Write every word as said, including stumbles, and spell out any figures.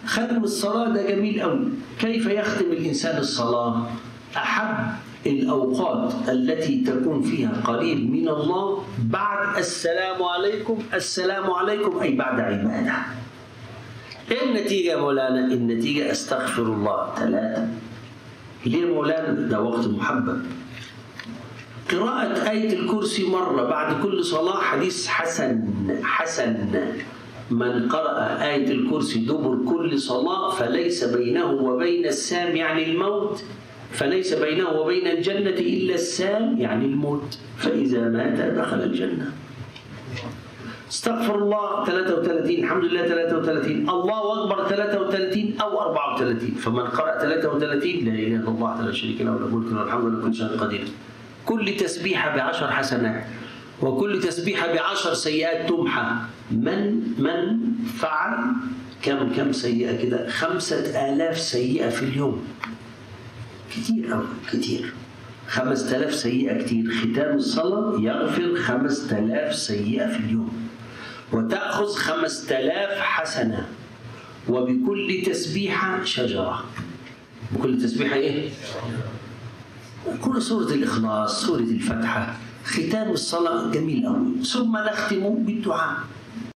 ختم الصلاة ده جميل قوي. كيف يختم الإنسان الصلاة؟ أحب الأوقات التي تكون فيها قريب من الله بعد السلام عليكم. السلام عليكم أي بعد عبادة. إيه النتيجة يا مولانا؟ النتيجة أستغفر الله ثلاثة. ليه مولانا؟ ده وقت محبب. قراءة آية الكرسي مرة بعد كل صلاة حديث حسن حسن. من قرأ آية الكرسي دبر كل صلاة فليس بينه وبين السام يعني الموت، فليس بينه وبين الجنة إلا السام يعني الموت، فإذا مات دخل الجنة. استغفر الله ثلاثة وثلاثين، الحمد لله ثلاثة وثلاثين، الله أكبر ثلاثة وثلاثين أو أربعة وثلاثين. فمن قرأ ثلاثة وثلاثين لا إله إلا الله لا شريك له له الملك وله الحمد وله كل شيء قدير. كل تسبيحة بعشر حسنات، وكل تسبيحة بعشر سيئات تمحى. من من فعل كم كم سيئة كده؟ خمسة آلاف سيئة في اليوم. كتير أوي كتير. خمسة آلاف سيئة كتير. ختام الصلاة يغفر خمسة آلاف سيئة في اليوم، وتأخذ خمسة آلاف حسنة، وبكل تسبيحة شجرة. بكل تسبيحة إيه؟ كل سورة الإخلاص، سورة الفتحة. ختام الصلاة جميل أوي. ثم نختم بالدعاء.